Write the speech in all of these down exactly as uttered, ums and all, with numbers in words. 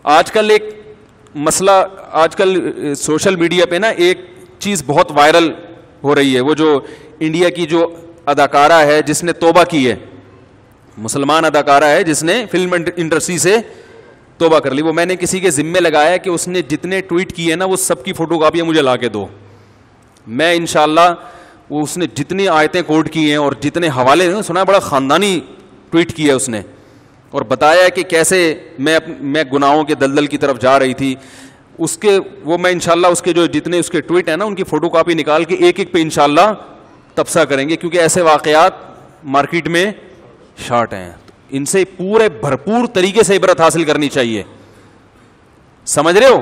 آج کل ایک مسئلہ, آج کل سوشل میڈیا پہ نا ایک چیز بہت وائرل ہو رہی ہے, وہ جو انڈیا کی جو اداکارہ ہے جس نے توبہ کی ہے, مسلمان اداکارہ ہے جس نے فلم انڈسٹری سے توبہ کر لی. وہ میں نے کسی کے ذمے لگایا کہ اس نے جتنے ٹویٹ کیے نا وہ سب کی فوٹو کاپیاں مجھے لا کے دو. میں انشاءاللہ وہ اس نے جتنی آیتیں کوٹ کی ہیں اور جتنے حوالے سنا, بڑا خاندانی ٹویٹ کیا ہے اس نے, اور بتایا کہ کیسے میں میں گناہوں کے دلدل کی طرف جا رہی تھی. اس کے وہ میں انشاءاللہ اس کے جو جتنے اس کے ٹویٹ ہیں نا ان کی فوٹو کاپی نکال کے ایک ایک پہ انشاءاللہ تبصرہ کریں گے, کیونکہ ایسے واقعات مارکیٹ میں شارٹ ہیں. ان سے پورے بھرپور طریقے سے عبرت حاصل کرنی چاہیے. سمجھ رہے ہو؟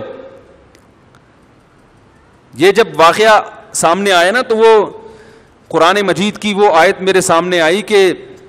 یہ جب واقعہ سامنے آیا نا تو وہ قرآن مجید کی وہ آیت میرے سامنے آئی کہ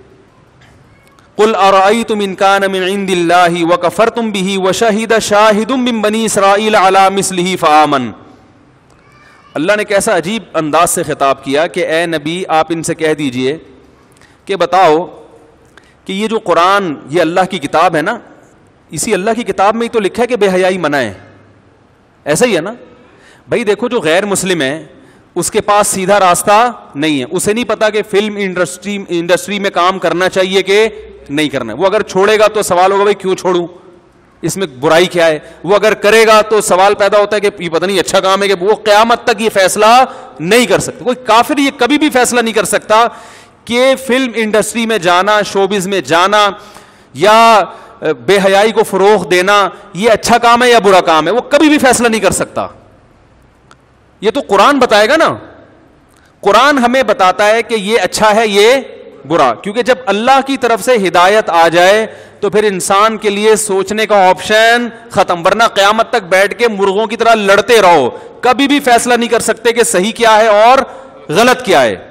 قل ارأيتم ان كان من عند الله وكفرتم به وشهد شاهد من بني اسرائيل على مثله فآمن. اللہ نے کیسا عجیب انداز سے خطاب کیا کہ اے نبی آپ ان سے کہہ دیجئے کہ بتاؤ کہ یہ جو قرآن یہ اللہ کی کتاب ہے نا, اسی اللہ کی کتاب میں ہی تو لکھا ہے کہ بے حیائی منع ہے. ایسا ہی ہے نا بھائی. دیکھو جو غیر مسلم ہے اس کے پاس سیدھا راستہ نہیں ہے, اسے نہیں پتا کہ فلم انڈسٹری انڈسٹری میں کام کرنا چاہیے کہ نہیں کرنا ہے. وہ اگر چھوڑے گا تو سوال ہوگا بھائی کیوں چھوڑوں, اس میں برائی کیا ہے. وہ اگر کرے گا تو سوال پیدا ہوتا ہے کہ یہ پتہ نہیں اچھا کام ہے, کہ وہ قیامت تک یہ فیصلہ نہیں کر سکتا. کوئی کافر یہ کبھی بھی فیصلہ نہیں کر سکتا کہ فلم انڈسٹری میں جانا, شوبز میں جانا یا بے حیائی کو فروغ دینا یہ اچھا کام ہے یا برا کام ہے. وہ کبھی بھی فیصلہ نہیں کر سکتا. یہ تو قرآن بتائے گا نا. قرآن ہمیں بتاتا ہے کہ یہ اچھا ہے یہ برا, کیونکہ جب اللہ کی طرف سے ہدایت آ جائے تو پھر انسان کے لیے سوچنے کا آپشن ختم. ورنہ قیامت تک بیٹھ کے مرغوں کی طرح لڑتے رہو, کبھی بھی فیصلہ نہیں کر سکتے کہ صحیح کیا ہے اور غلط کیا ہے.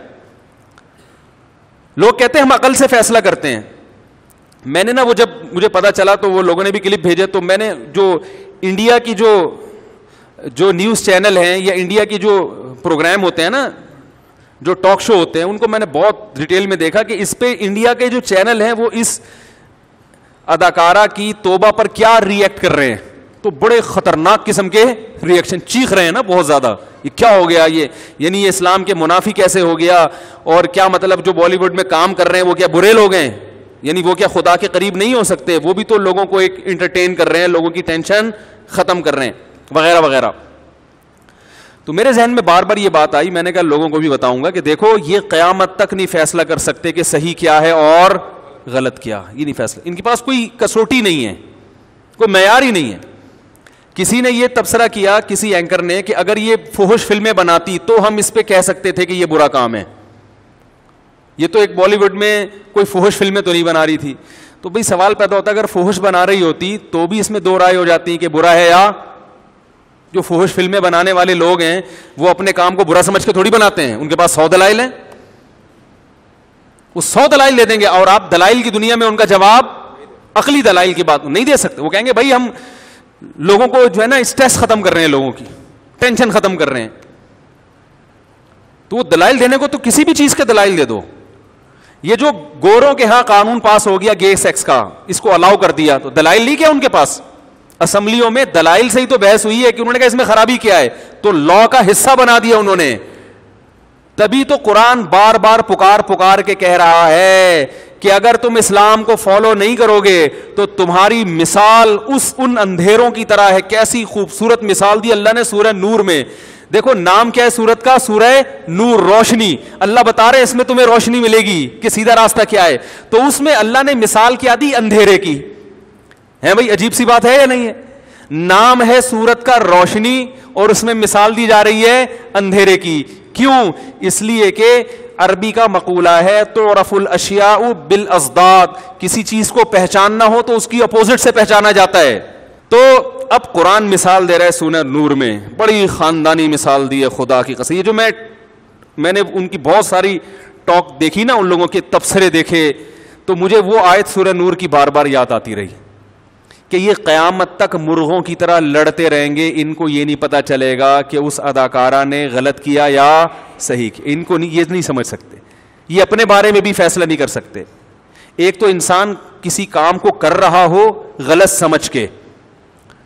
لوگ کہتے ہیں ہم عقل سے فیصلہ کرتے ہیں. میں نے نا وہ جب مجھے پتا چلا تو وہ لوگوں نے بھی کلپ بھیجے, تو میں نے جو انڈیا کی جو جو نیوز چینل ہیں یا انڈیا کی جو پروگرام ہوتے ہیں نا, جو ٹاک شو ہوتے ہیں, ان کو میں نے بہت ڈیٹیل میں دیکھا کہ اس پہ انڈیا کے جو چینل ہیں وہ اس اداکارہ کی توبہ پر کیا ری ایکٹ کر رہے ہیں. تو بڑے خطرناک قسم کے ری ایکشن, چیخ رہے ہیں نا بہت زیادہ, یہ کیا ہو گیا, یہ یعنی یہ اسلام کے منافی کیسے ہو گیا, اور کیا مطلب جو بالی ووڈ میں کام کر رہے ہیں وہ کیا برے لوگ ہیں, یعنی وہ کیا خدا کے قریب نہیں ہو سکتے, وہ بھی تو لوگوں کو ایک انٹرٹین کر رہے ہیں, لوگوں کی ٹینشن ختم کر رہے ہیں وغیرہ وغیرہ. تو میرے ذہن میں بار بار یہ بات آئی, میں نے کہا لوگوں کو بھی بتاؤں گا کہ دیکھو یہ قیامت تک نہیں فیصلہ کر سکتے کہ صحیح کیا ہے اور غلط کیا, یہ نہیں فیصلہ, ان کے پاس کوئی کسوٹی نہیں ہے, کوئی معیار ہی نہیں ہے. کسی نے یہ تبصرہ کیا, کسی اینکر نے, کہ اگر یہ فحش فلمیں بناتی تو ہم اس پہ کہہ سکتے تھے کہ یہ برا کام ہے. یہ تو ایک بالی ووڈ میں کوئی فحش فلمیں تو نہیں بنا رہی تھی. تو بھئی سوال پیدا ہوتا ہے اگر فحش بنا رہی ہوتی تو بھی اس میں دو رائے ہو جاتی کہ برا ہے یا. جو فحش فلمیں بنانے والے لوگ ہیں وہ اپنے کام کو برا سمجھ کے تھوڑی بناتے ہیں, ان کے پاس سو دلائل ہیں, وہ سو دلائل دے دیں گے, اور آپ دلائل کی دنیا میں ان کا جواب عقلی دلائل کی بات نہیں دے سکتے. وہ کہیں گے بھائی ہم لوگوں کو جو ہے نا اسٹریس ختم کر رہے ہیں, لوگوں کی ٹینشن ختم کر رہے ہیں. تو وہ دلائل دینے کو تو کسی بھی چیز کے دلائل دے دو. یہ جو گوروں کے ہاں قانون پاس ہو گیا گے سیکس کا, اس کو الاؤ کر دیا, تو دلائل نہیں کیا ان کے پاس, اسمبلیوں میں دلائل سے ہی تو بحث ہوئی ہے کہ انہوں نے کہا اس میں خرابی کیا ہے, تو لا کا حصہ بنا دیا انہوں نے. تبھی تو قرآن بار بار پکار پکار کے کہہ رہا ہے کہ اگر تم اسلام کو فالو نہیں کرو گے تو تمہاری مثال اس ان اندھیروں کی طرح ہے. کیسی خوبصورت مثال دی اللہ نے سورہ نور میں. دیکھو نام کیا ہے سورت کا, سورہ نور, روشنی. اللہ بتا رہے اس میں تمہیں روشنی ملے گی کہ سیدھا راستہ کیا ہے. تو اس میں اللہ نے مثال کیا دی, اندھیرے کی. ہے بھائی عجیب سی بات ہے یا نہیں ہے. نام ہے سورت کا روشنی اور اس میں مثال دی جا رہی ہے اندھیرے کی. کیوں؟ اس لیے کہ عربی کا مقولہ ہے تعرف الاشیاء بالازداد, کسی چیز کو پہچاننا ہو تو اس کی اپوزٹ سے پہچانا جاتا ہے. تو اب قرآن مثال دے رہا ہے سورہ نور میں, بڑی خاندانی مثال دی ہے خدا کی قسم. یہ جو میں میں نے ان کی بہت ساری ٹاک دیکھی نا, ان لوگوں کے تبصرے دیکھے, تو مجھے وہ آیت سورہ نور کی بار بار یاد آتی رہی کہ یہ قیامت تک مرغوں کی طرح لڑتے رہیں گے, ان کو یہ نہیں پتا چلے گا کہ اس اداکارہ نے غلط کیا یا صحیح کیا. ان کو یہ نہیں سمجھ سکتے, یہ اپنے بارے میں بھی فیصلہ نہیں کر سکتے. ایک تو انسان کسی کام کو کر رہا ہو غلط سمجھ کے,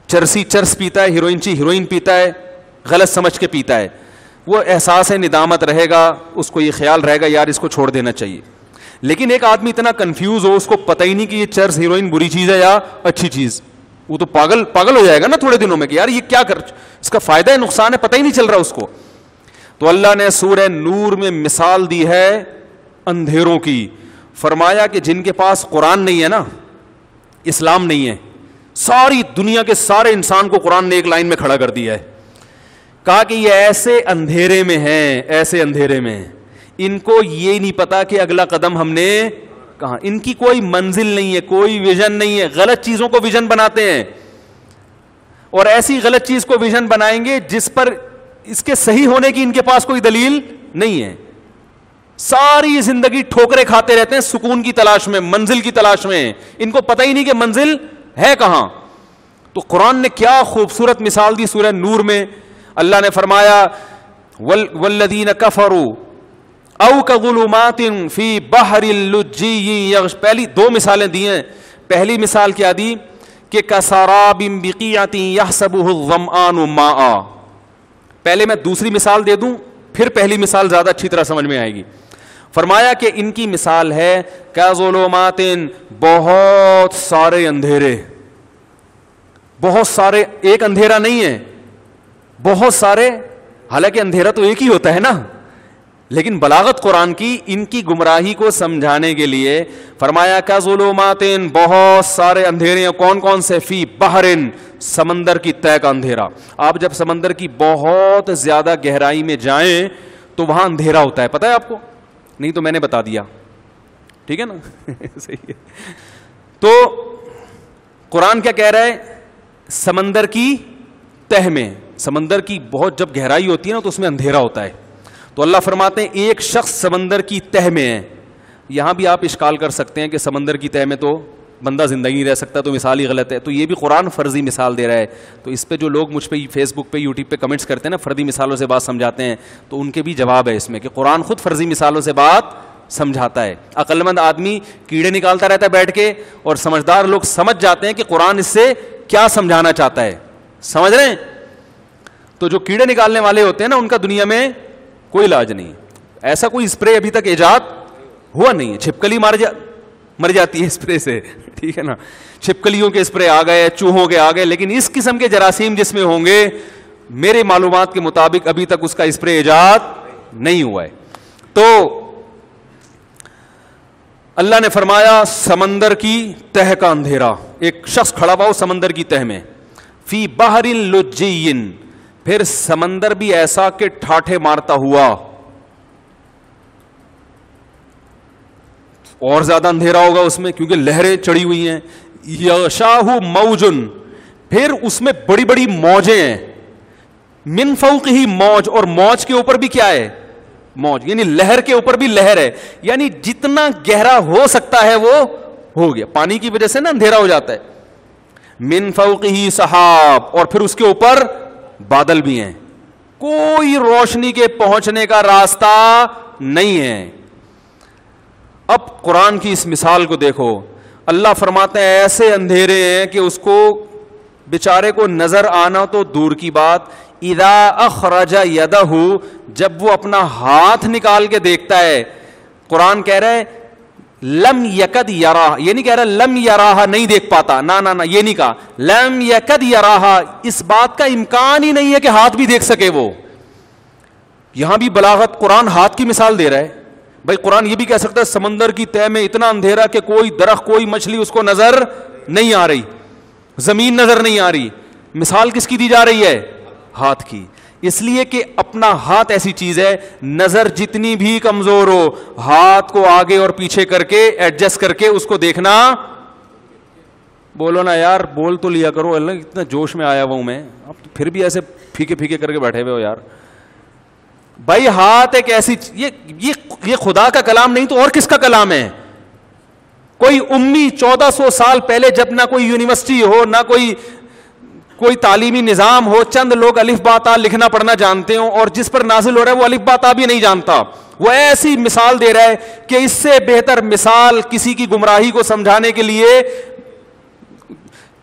چرسی چرس پیتا ہے, ہیروئنچی ہیروئن پیتا ہے, غلط سمجھ کے پیتا ہے, وہ احساس ندامت رہے گا, اس کو یہ خیال رہے گا یار اس کو چھوڑ دینا چاہیے. لیکن ایک آدمی اتنا کنفیوز ہو, اس کو پتہ ہی نہیں کہ یہ چرس ہیروئن بری چیز ہے یا اچھی چیز, وہ تو پاگل پاگل ہو جائے گا نا تھوڑے دنوں میں کہ یار یہ کیا کر, اس کا فائدہ ہے نقصان ہے پتہ ہی نہیں چل رہا اس کو. تو اللہ نے سورہ نور میں مثال دی ہے اندھیروں کی, فرمایا کہ جن کے پاس قرآن نہیں ہے نا, اسلام نہیں ہے, ساری دنیا کے سارے انسان کو قرآن نے ایک لائن میں کھڑا کر دیا ہے, کہا کہ یہ ایسے اندھیرے میں ہیں, ایسے اندھیرے میں, ان کو یہ نہیں پتا کہ اگلا قدم ہم نے کہاں, ان کی کوئی منزل نہیں ہے, کوئی ویژن نہیں ہے, غلط چیزوں کو ویژن بناتے ہیں, اور ایسی غلط چیز کو ویژن بنائیں گے جس پر اس کے صحیح ہونے کی ان کے پاس کوئی دلیل نہیں ہے. ساری زندگی ٹھوکرے کھاتے رہتے ہیں سکون کی تلاش میں, منزل کی تلاش میں, ان کو پتہ ہی نہیں کہ منزل ہے کہاں. تو قرآن نے کیا خوبصورت مثال دی سورہ نور میں. اللہ نے فرمایا والذین کفروا او کظلمات فی بحر اللجی, پہلی دو مثالیں دی ہیں. پہلی مثال کیا دی کہ کسراب بقیعۃ یحسبہ الظمآن ماء. پہلے میں دوسری مثال دے دوں پھر پہلی مثال زیادہ اچھی طرح سمجھ میں آئے گی. فرمایا کہ ان کی مثال ہے کظلمات, بہت سارے اندھیرے, بہت سارے, ایک اندھیرا نہیں ہے, بہت سارے, حالانکہ اندھیرا تو ایک ہی ہوتا ہے نا, لیکن بلاغت قرآن کی ان کی گمراہی کو سمجھانے کے لیے فرمایا کظلمات, بہت سارے اندھیرے. کون کون سے؟ فی بحرن, سمندر کی تہہ کا اندھیرا. آپ جب سمندر کی بہت زیادہ گہرائی میں جائیں تو وہاں اندھیرا ہوتا ہے, پتہ ہے آپ کو؟ نہیں تو میں نے بتا دیا, ٹھیک ہے نا. صحیح ہے. تو قرآن کیا کہہ رہا ہے؟ سمندر کی تہہ میں, سمندر کی بہت جب گہرائی ہوتی ہے نا تو اس میں اندھیرا ہوتا ہے. تو اللہ فرماتے ہیں ایک شخص سمندر کی تہہ میں ہے. یہاں بھی آپ اشکال کر سکتے ہیں کہ سمندر کی تہہ میں تو بندہ زندگی نہیں رہ سکتا, تو مثال ہی غلط ہے. تو یہ بھی قرآن فرضی مثال دے رہا ہے. تو اس پہ جو لوگ مجھ پہ فیس بک پہ یوٹیوب پہ کمنٹس کرتے ہیں نا, فرضی مثالوں سے بات سمجھاتے ہیں, تو ان کے بھی جواب ہے اس میں کہ قرآن خود فرضی مثالوں سے بات سمجھاتا ہے. عقل مند آدمی کیڑے نکالتا رہتا ہے بیٹھ کے, اور سمجھدار لوگ سمجھ جاتے ہیں کہ قرآن اس سے کیا سمجھانا چاہتا ہے. سمجھ رہے ہیں؟ تو جو کیڑے نکالنے والے ہوتے ہیں نا, ان کا دنیا میں کوئی علاج نہیں. ایسا کوئی اسپرے ابھی تک ایجاد ہوا نہیں ہے. چھپکلی مار جا مر جاتی ہے اسپرے سے, ٹھیک ہے نا, چھپکلیوں کے اسپرے آ گئے, چوہوں کے آ گئے, لیکن اس قسم کے جراثیم جس میں ہوں گے میرے معلومات کے مطابق ابھی تک اس کا اسپرے ایجاد نہیں ہوا ہے. تو اللہ نے فرمایا سمندر کی تہہ کا اندھیرا, ایک شخص کھڑا ہوا ہو سمندر کی تہہ میں, فی بحر لجی, پھر سمندر بھی ایسا کہ ٹھاٹھے مارتا ہوا, اور زیادہ اندھیرا ہوگا اس میں کیونکہ لہریں چڑھی ہوئی ہیں. یغشاہ موجن, پھر اس میں بڑی بڑی موجیں ہیں, من فوقہ موج, اور موج کے اوپر بھی کیا ہے؟ موج, یعنی لہر کے اوپر بھی لہر ہے. یعنی جتنا گہرا ہو سکتا ہے وہ ہو گیا. پانی کی وجہ سے نا اندھیرا ہو جاتا ہے. من فوقہ سحاب, اور پھر اس کے اوپر بادل بھی ہیں, کوئی روشنی کے پہنچنے کا راستہ نہیں ہے. اب قرآن کی اس مثال کو دیکھو, اللہ فرماتے ہیں ایسے اندھیرے ہیں کہ اس کو بیچارے کو نظر آنا تو دور کی بات, اذا اخرج یدہ, جب وہ اپنا ہاتھ نکال کے دیکھتا ہے. قرآن کہہ رہا ہے لم یکد یراہ, یہ نہیں کہہ رہا لم یراہ نہیں دیکھ پاتا, نا نا نا یہ نہیں کہا, لم یکد یراہ, اس بات کا امکان ہی نہیں ہے کہ ہاتھ بھی دیکھ سکے وہ. یہاں بھی بلاغت قرآن ہاتھ کی مثال دے رہا ہے. بھائی قرآن یہ بھی کہہ سکتا ہے سمندر کی تہہ میں اتنا اندھیرا کہ کوئی درخت کوئی مچھلی اس کو نظر نہیں آ رہی, زمین نظر نہیں آ رہی. مثال کس کی دی جا رہی ہے؟ ہاتھ کی. اس لیے کہ اپنا ہاتھ ایسی چیز ہے, نظر جتنی بھی کمزور ہو, ہاتھ کو آگے اور پیچھے کر کے ایڈجسٹ کر کے اس کو دیکھنا. بولو نا یار, بول تو لیا کرو, اللہ اتنا جوش میں آیا ہوں میں, اب تو پھر بھی ایسے پھیکے پھیکے کر کے بیٹھے ہوئے ہو یار. بھائی ہاتھ ایک ایسی, یہ یہ یہ خدا کا کلام نہیں تو اور کس کا کلام ہے؟ کوئی امی چودہ سو سال پہلے جب نہ کوئی یونیورسٹی ہو, نہ کوئی کوئی تعلیمی نظام ہو, چند لوگ الف با تا لکھنا پڑھنا جانتے ہوں, اور جس پر نازل ہو رہا ہے وہ الف با تا بھی نہیں جانتا, وہ ایسی مثال دے رہا ہے کہ اس سے بہتر مثال کسی کی گمراہی کو سمجھانے کے لیے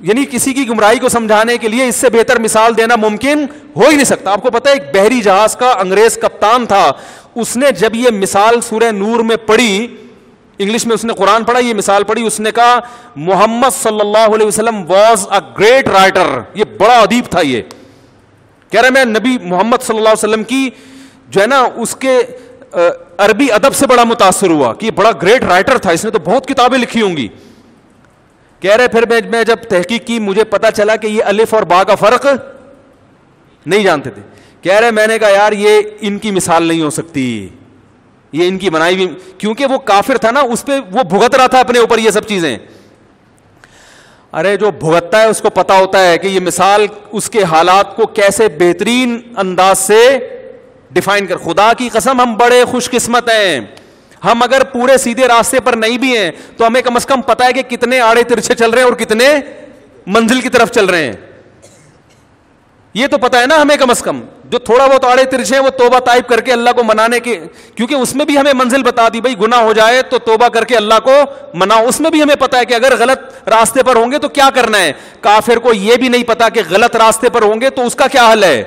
یعنی کسی کی گمراہی کو سمجھانے کے لیے اس سے بہتر مثال دینا ممکن ہو ہی نہیں سکتا. آپ کو پتا ہے ایک بحری جہاز کا انگریز کپتان تھا, اس نے جب یہ مثال سورہ نور میں پڑھی, انگلش میں اس نے قرآن پڑھا, یہ مثال پڑھی, اس نے کہا محمد صلی اللہ علیہ وسلم واز اے گریٹ رائٹر, یہ بڑا ادیب تھا. یہ کہہ رہے میں نبی محمد صلی اللہ علیہ وسلم کی جو ہے نا اس کے عربی ادب سے بڑا متاثر ہوا کہ یہ بڑا گریٹ رائٹر تھا, اس نے تو بہت کتابیں لکھی ہوں گی. کہہ رہے پھر میں جب تحقیق کی مجھے پتا چلا کہ یہ الف اور با کا فرق نہیں جانتے تھے. کہہ رہے میں نے کہا یار یہ ان کی مثال نہیں ہو سکتی, یہ ان کی بنائی بھی, کیونکہ وہ کافر تھا نا, اس پہ وہ بھگت رہا تھا اپنے اوپر یہ سب چیزیں. ارے جو بھگتتا ہے اس کو پتا ہوتا ہے کہ یہ مثال اس کے حالات کو کیسے بہترین انداز سے ڈیفائن کر. خدا کی قسم ہم بڑے خوش قسمت ہیں, ہم اگر پورے سیدھے راستے پر نہیں بھی ہیں تو ہمیں کم از کم پتا ہے کہ کتنے آڑے ترچھے چل رہے ہیں اور کتنے منزل کی طرف چل رہے ہیں. یہ تو پتا ہے نا ہمیں کم از کم. جو تھوڑا بہت آڑے ترچھے ہیں وہ توبہ طائب کر کے اللہ کو منانے کے, کیونکہ اس میں بھی ہمیں منزل بتا دی, بھائی گناہ ہو جائے تو توبہ کر کے اللہ کو مناؤ. اس میں بھی ہمیں پتا ہے کہ اگر غلط راستے پر ہوں گے تو کیا کرنا ہے. کافر کو یہ بھی نہیں پتا کہ غلط راستے پر ہوں گے تو اس کا کیا حل ہے.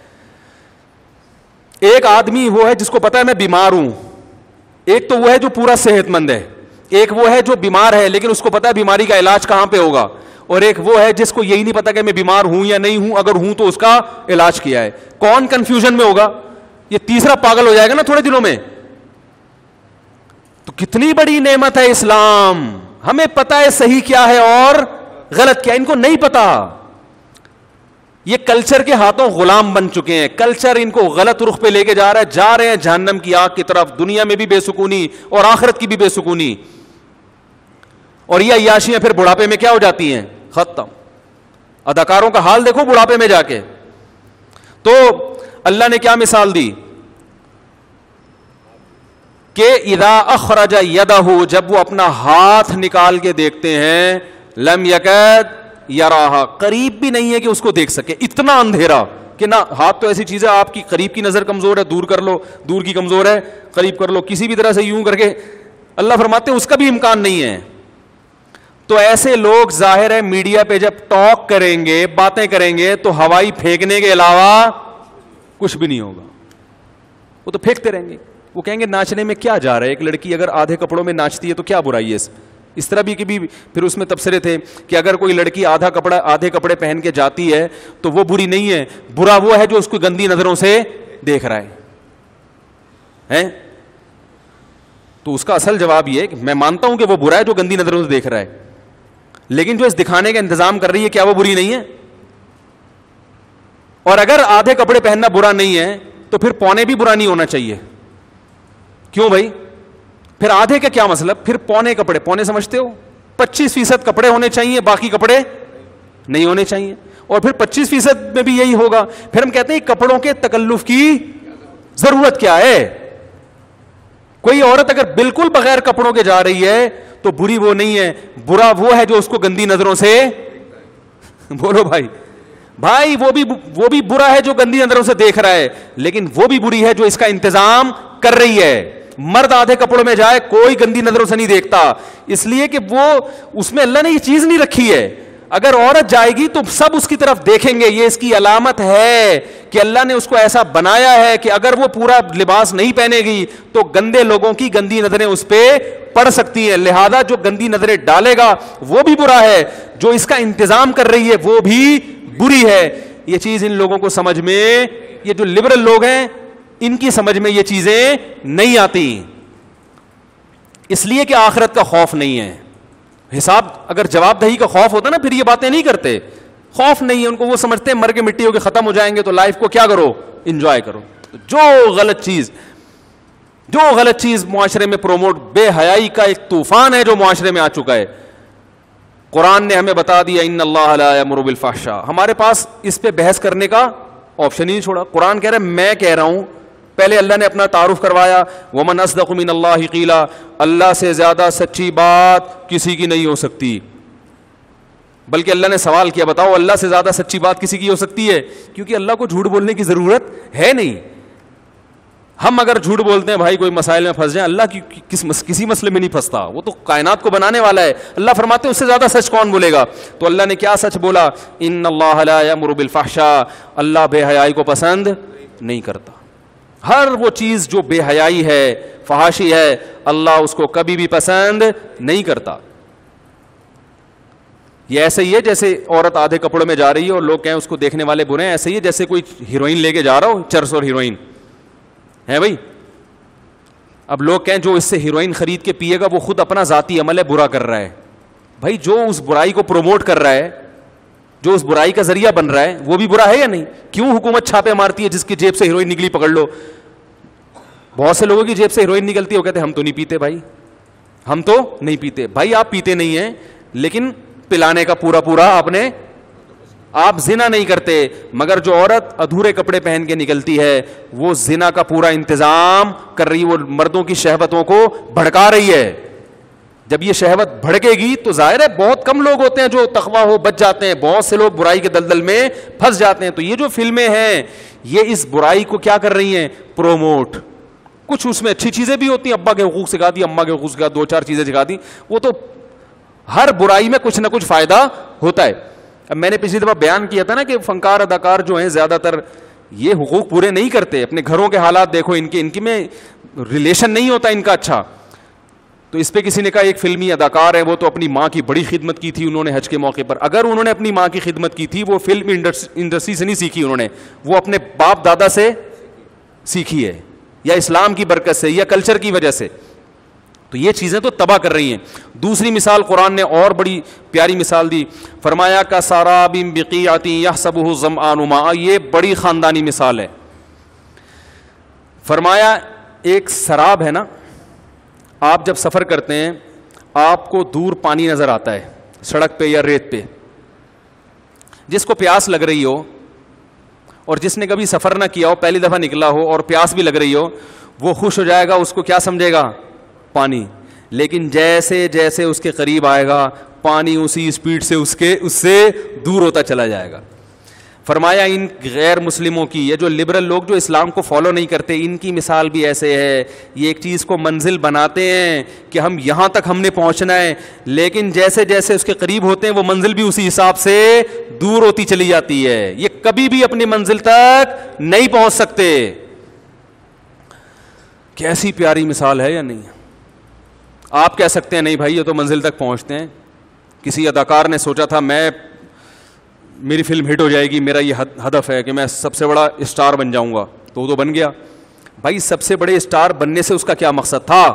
ایک آدمی وہ ہے جس کو پتا ہے میں بیمار ہوں, ایک تو وہ ہے جو پورا صحت مند ہے, ایک وہ ہے جو بیمار ہے لیکن اس کو پتا ہے بیماری کا علاج کہاں پہ ہوگا, اور ایک وہ ہے جس کو یہی نہیں پتا کہ میں بیمار ہوں یا نہیں ہوں, اگر ہوں تو اس کا علاج کیا ہے. کون کنفیوژن میں ہوگا؟ یہ تیسرا پاگل ہو جائے گا نا تھوڑے دنوں میں. تو کتنی بڑی نعمت ہے اسلام, ہمیں پتا ہے صحیح کیا ہے اور غلط کیا, ان کو نہیں پتا. یہ کلچر کے ہاتھوں غلام بن چکے ہیں, کلچر ان کو غلط رخ پہ لے کے جا رہا ہے, جا رہے ہیں جہنم کی آگ کی طرف, دنیا میں بھی بے سکونی اور آخرت کی بھی بے سکونی. اور یہ عیاشیاں پھر بڑھاپے میں کیا ہو جاتی ہیں, ختم. اداکاروں کا حال دیکھو بڑھاپے میں جا کے. تو اللہ نے کیا مثال دی کہ اذا اخرج یدہ, جب وہ اپنا ہاتھ نکال کے دیکھتے ہیں, لم یکد یراہا, قریب بھی نہیں ہے کہ اس کو دیکھ سکے, اتنا اندھیرا کہ نہ. ہاتھ تو ایسی چیز ہے آپ کی قریب کی نظر کمزور ہے, دور کر لو, دور کی کمزور ہے قریب کر لو, کسی بھی طرح سے یوں کر کے. اللہ فرماتے ہیں اس کا بھی امکان نہیں ہے. تو ایسے لوگ ظاہر ہے میڈیا پہ جب ٹاک کریں گے, باتیں کریں گے, تو ہوائی پھینکنے کے علاوہ کچھ بھی نہیں ہوگا. وہ تو پھینکتے رہیں گے. وہ کہیں گے ناچنے میں کیا جا رہا ہے, ایک لڑکی اگر آدھے کپڑوں میں ناچتی ہے تو کیا برائی ہے اس اس طرح بھی کہ بھی پھر اس میں تبصرے تھے کہ اگر کوئی لڑکی آدھا کپڑا آدھے کپڑے پہن کے جاتی ہے تو وہ بری نہیں ہے, برا وہ ہے جو اس کو گندی نظروں سے دیکھ رہا ہے. تو اس کا اصل جواب یہ ہے کہ میں مانتا ہوں کہ وہ برا ہے جو گندی نظروں سے دیکھ رہا ہے, لیکن جو اس دکھانے کا انتظام کر رہی ہے کیا وہ بری نہیں ہے؟ اور اگر آدھے کپڑے پہننا برا نہیں ہے تو پھر پونے بھی برا نہیں ہونا چاہیے. کیوں بھائی؟ پھر آدھے کا کیا مطلب؟ پھر پونے کپڑے, پونے سمجھتے ہو پچیس فیصد کپڑے ہونے چاہیے, باقی کپڑے نہیں ہونے چاہیے. اور پھر پچیس فیصد میں بھی یہی ہوگا. پھر ہم کہتے ہیں کپڑوں کے تکلف کی ضرورت کیا ہے؟ کوئی عورت اگر بالکل بغیر کپڑوں کے جا رہی ہے تو بری وہ نہیں ہے, برا وہ ہے جو اس کو گندی نظروں سے بولو بھائی بھائی وہ بھی وہ بھی برا ہے جو گندی نظروں سے دیکھ رہا ہے, لیکن وہ بھی بری ہے جو اس کا انتظام کر رہی ہے. مرد آدھے کپڑوں میں جائے کوئی گندی نظروں سے نہیں دیکھتا, اس لیے کہ وہ اس میں اللہ نے یہ چیز نہیں رکھی ہے. اگر عورت جائے گی تو سب اس کی طرف دیکھیں گے, یہ اس کی علامت ہے کہ اللہ نے اس کو ایسا بنایا ہے کہ اگر وہ پورا لباس نہیں پہنے گی تو گندے لوگوں کی گندی نظریں اس پہ پڑ سکتی ہیں. لہذا جو گندی نظریں ڈالے گا وہ بھی برا ہے, جو اس کا انتظام کر رہی ہے وہ بھی بری ہے. یہ چیز ان لوگوں کو سمجھ میں, یہ جو لبرل لوگ ہیں ان کی سمجھ میں یہ چیزیں نہیں آتی, اس لیے کہ آخرت کا خوف نہیں ہے. حساب اگر جواب دہی کا خوف ہوتا نا پھر یہ باتیں نہیں کرتے. خوف نہیں ہے ان کو, وہ سمجھتے ہیں مر کے مٹی ہو کے ختم ہو جائیں گے تو لائف کو کیا کرو, انجوائے کرو. جو غلط چیز جو غلط چیز معاشرے میں پروموٹ, بے حیائی کا ایک طوفان ہے جو معاشرے میں آ چکا ہے. قرآن نے ہمیں بتا دیا ان اللہ لا یامر بالفحشاء. ہمارے پاس اس پہ بحث کرنے کا آپشن ہی نہیں چھوڑا. قرآن کہہ رہا ہے, میں کہہ رہا ہوں. پہلے اللہ نے اپنا تعارف کروایا, ومن اصدق من اللہ قیلا, اللہ سے زیادہ سچی بات کسی کی نہیں ہو سکتی. بلکہ اللہ نے سوال کیا, بتاؤ اللہ سے زیادہ سچی بات کسی کی ہو سکتی ہے؟ کیونکہ اللہ کو جھوٹ بولنے کی ضرورت ہے نہیں. ہم اگر جھوٹ بولتے ہیں بھائی کوئی مسائل میں پھنس جائیں, اللہ کی کس کسی مسئلے میں نہیں پھنستا, وہ تو کائنات کو بنانے والا ہے. اللہ فرماتے ہیں اس سے زیادہ سچ کون بولے گا. تو اللہ نے کیا سچ بولا, ان اللہ لا یامر بالفحشاء, اللہ بے حیائی کو پسند نہیں کرتا. ہر وہ چیز جو بے حیائی ہے, فحاشی ہے, اللہ اس کو کبھی بھی پسند نہیں کرتا. یہ ایسے ہی ہے جیسے عورت آدھے کپڑوں میں جا رہی ہے اور لوگ کہیں اس کو دیکھنے والے برے ہیں, ایسے ہی ہے جیسے کوئی ہیروئن لے کے جا رہا ہو, چرس اور ہیروئن ہے بھائی. اب لوگ کہیں جو اس سے ہیروئن خرید کے پیے گا وہ خود اپنا ذاتی عمل ہے, برا کر رہا ہے. بھائی جو اس برائی کو پروموٹ کر رہا ہے, جو اس برائی کا ذریعہ بن رہا ہے, وہ بھی برا ہے یا نہیں؟ کیوں حکومت چھاپے مارتی ہے جس کی جیب سے ہیروئن نکلی پکڑ لو؟ بہت سے لوگوں کی جیب سے ہیروئن نکلتی ہے, وہ کہتے ہیں ہم تو نہیں پیتے بھائی, ہم تو نہیں پیتے. بھائی آپ پیتے نہیں ہیں لیکن پلانے کا پورا پورا آپ نے, آپ زنا نہیں کرتے, مگر جو عورت ادھورے کپڑے پہن کے نکلتی ہے وہ زنا کا پورا انتظام کر رہی ہے, وہ مردوں کی شہوتوں کو بھڑکا رہی ہے. جب یہ شہوت بھڑکے گی تو ظاہر ہے بہت کم لوگ ہوتے ہیں جو تقویٰ ہو بچ جاتے ہیں, بہت سے لوگ برائی کے دلدل میں پھنس جاتے ہیں. تو یہ جو فلمیں ہیں یہ اس برائی کو کیا کر رہی ہیں, پروموٹ. کچھ اس میں اچھی چیزیں بھی ہوتی ہیں, ابا کے حقوق سکھا دی, اماں کے حقوق سکھا, دو چار چیزیں سکھا دی, وہ تو ہر برائی میں کچھ نہ کچھ فائدہ ہوتا ہے. اب میں نے پچھلی دفعہ بیان کیا تھا نا کہ فنکار اداکار جو ہیں زیادہ تر یہ حقوق پورے نہیں کرتے. اپنے گھروں کے حالات دیکھو, ان کے ان کی میں ریلیشن نہیں ہوتا ان کا اچھا. تو اس پہ کسی نے کہا ایک فلمی اداکار ہے, وہ تو اپنی ماں کی بڑی خدمت کی تھی انہوں نے حج کے موقع پر. اگر انہوں نے اپنی ماں کی خدمت کی تھی وہ فلم انڈسٹری سے نہیں سیکھی انہوں نے, وہ اپنے باپ دادا سے سیکھی ہے, یا اسلام کی برکت سے, یا کلچر کی وجہ سے. تو یہ چیزیں تو تباہ کر رہی ہیں. دوسری مثال قرآن نے اور بڑی پیاری مثال دی, فرمایا کا ساراب بقیعۃ یحسبہ الظمآن ماء, یہ بڑی خاندانی مثال ہے. فرمایا ایک سراب ہے نا, آپ جب سفر کرتے ہیں آپ کو دور پانی نظر آتا ہے سڑک پہ یا ریت پہ. جس کو پیاس لگ رہی ہو اور جس نے کبھی سفر نہ کیا ہو, پہلی دفعہ نکلا ہو اور پیاس بھی لگ رہی ہو, وہ خوش ہو جائے گا, اس کو کیا سمجھے گا, پانی. لیکن جیسے جیسے اس کے قریب آئے گا پانی اسی اسپیڈ سے اس کے اس سے دور ہوتا چلا جائے گا. فرمایا ان غیر مسلموں کی, یہ جو لبرل لوگ جو اسلام کو فالو نہیں کرتے, ان کی مثال بھی ایسے ہے. یہ ایک چیز کو منزل بناتے ہیں کہ ہم یہاں تک ہم نے پہنچنا ہے, لیکن جیسے جیسے اس کے قریب ہوتے ہیں وہ منزل بھی اسی حساب سے دور ہوتی چلی جاتی ہے. یہ کبھی بھی اپنی منزل تک نہیں پہنچ سکتے. کیسی پیاری مثال ہے یا نہیں؟ آپ کہہ سکتے ہیں نہیں بھائی یہ تو منزل تک پہنچتے ہیں. کسی اداکار نے سوچا تھا میں میری فلم ہٹ ہو جائے گی, میرا یہ ہدف ہے کہ میں سب سے بڑا اسٹار بن جاؤں گا, تو وہ تو بن گیا. بھائی سب سے بڑے اسٹار بننے سے اس کا کیا مقصد تھا؟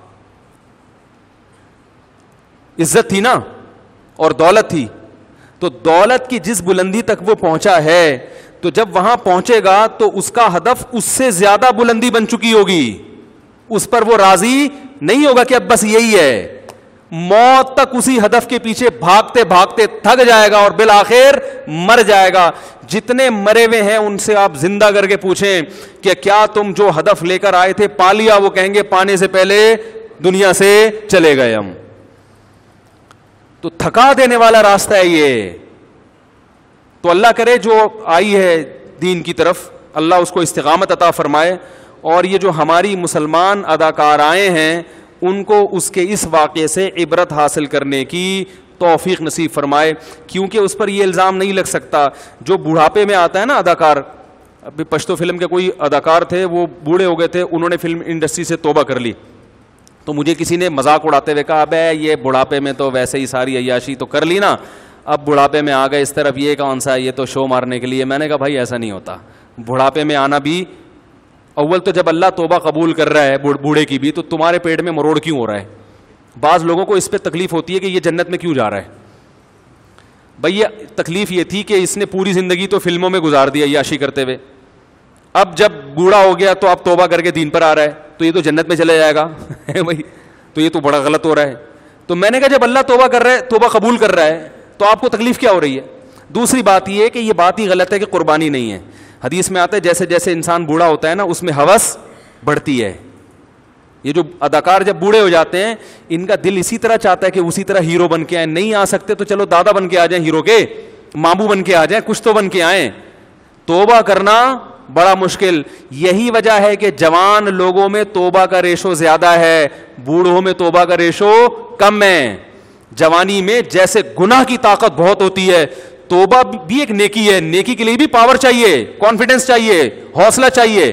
عزت تھی نا اور دولت تھی. تو دولت کی جس بلندی تک وہ پہنچا ہے, تو جب وہاں پہنچے گا تو اس کا ہدف اس سے زیادہ بلندی بن چکی ہوگی. اس پر وہ راضی نہیں ہوگا کہ اب بس یہی ہے. موت تک اسی ہدف کے پیچھے بھاگتے بھاگتے تھک جائے گا اور بالآخر مر جائے گا. جتنے مرے ہوئے ہیں ان سے آپ زندہ کر کے پوچھیں کہ کیا تم جو ہدف لے کر آئے تھے پا لیا؟ وہ کہیں گے پانے سے پہلے دنیا سے چلے گئے ہم. تو تھکا دینے والا راستہ ہے یہ. تو اللہ کرے جو آئی ہے دین کی طرف, اللہ اس کو استقامت عطا فرمائے, اور یہ جو ہماری مسلمان اداکار آئے ہیں ان کو اس کے اس واقعے سے عبرت حاصل کرنے کی توفیق نصیب فرمائے. کیونکہ اس پر یہ الزام نہیں لگ سکتا جو بڑھاپے میں آتا ہے نا اداکار. ابھی پشتو فلم کے کوئی اداکار تھے, وہ بوڑھے ہو گئے تھے, انہوں نے فلم انڈسٹری سے توبہ کر لی. تو مجھے کسی نے مذاق اڑاتے ہوئے کہا ابے یہ بڑھاپے میں تو ویسے ہی ساری عیاشی تو کر لی نا, اب بڑھاپے میں آ گئے اس طرف, یہ کون سا, یہ تو شو مارنے کے لیے. میں نے کہا بھائی ایسا نہیں ہوتا. بڑھاپے میں آنا بھی, اول تو جب اللہ توبہ قبول کر رہا ہے بوڑھے کی بھی, تو تمہارے پیٹ میں مروڑ کیوں ہو رہا ہے؟ بعض لوگوں کو اس پہ تکلیف ہوتی ہے کہ یہ جنت میں کیوں جا رہا ہے. بھئی یہ تکلیف یہ تھی کہ اس نے پوری زندگی تو فلموں میں گزار دیا عیاشی کرتے ہوئے, اب جب بوڑھا ہو گیا تو اب توبہ کر کے دین پر آ رہا ہے, تو یہ تو جنت میں چلے جائے گا بھائی, تو یہ تو بڑا غلط ہو رہا ہے. تو میں نے کہا جب اللہ توبہ کر رہا ہے, توبہ قبول کر رہا ہے, تو آپ کو تکلیف کیا ہو رہی ہے؟ دوسری بات یہ ہے کہ یہ بات ہی غلط ہے کہ قربانی نہیں ہے. حدیث میں آتا ہے جیسے جیسے انسان بوڑھا ہوتا ہے نا اس میں ہوس بڑھتی ہے. یہ جو اداکار جب بوڑھے ہو جاتے ہیں ان کا دل اسی طرح چاہتا ہے کہ اسی طرح ہیرو بن کے آئیں. نہیں آ سکتے تو چلو دادا بن کے آ جائیں, ہیرو کے ماموں بن کے آ جائیں, کچھ تو بن کے آئیں. توبہ کرنا بڑا مشکل. یہی وجہ ہے کہ جوان لوگوں میں توبہ کا ریشو زیادہ ہے, بوڑھوں میں توبہ کا ریشو کم ہے. جوانی میں جیسے گناہ کی طاقت بہت ہوتی ہے, توبہ بھی ایک نیکی ہے, نیکی کے لیے بھی پاور چاہیے, کانفیڈنس چاہیے, حوصلہ چاہیے.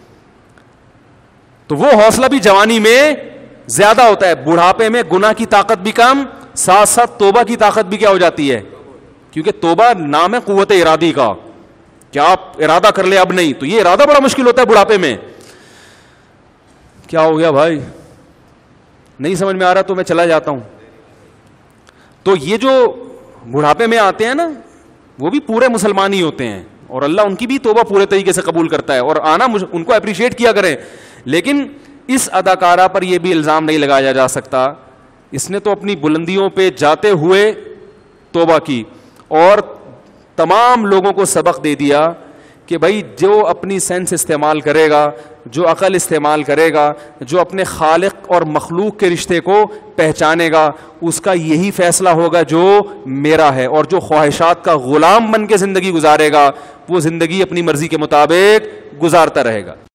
تو وہ حوصلہ بھی جوانی میں زیادہ ہوتا ہے. بڑھاپے میں گناہ کی طاقت بھی کم, ساتھ ساتھ توبہ کی طاقت بھی کیا ہو جاتی ہے, کیونکہ توبہ نام ہے قوت ارادی کا. کیا آپ ارادہ کر لے اب نہیں, تو یہ ارادہ بڑا مشکل ہوتا ہے بڑھاپے میں. کیا ہو گیا بھائی, نہیں سمجھ میں آ رہا تو میں چلا جاتا ہوں. تو یہ جو بڑھاپے میں آتے ہیں نا, وہ بھی پورے مسلمان ہی ہوتے ہیں, اور اللہ ان کی بھی توبہ پورے طریقے سے قبول کرتا ہے, اور آنا ان کو اپریشیٹ کیا کریں. لیکن اس اداکارہ پر یہ بھی الزام نہیں لگایا جا سکتا, اس نے تو اپنی بلندیوں پہ جاتے ہوئے توبہ کی, اور تمام لوگوں کو سبق دے دیا کہ بھائی جو اپنی سینس استعمال کرے گا, جو عقل استعمال کرے گا, جو اپنے خالق اور مخلوق کے رشتے کو پہچانے گا, اس کا یہی فیصلہ ہوگا جو میرا ہے. اور جو خواہشات کا غلام بن کے زندگی گزارے گا, وہ زندگی اپنی مرضی کے مطابق گزارتا رہے گا.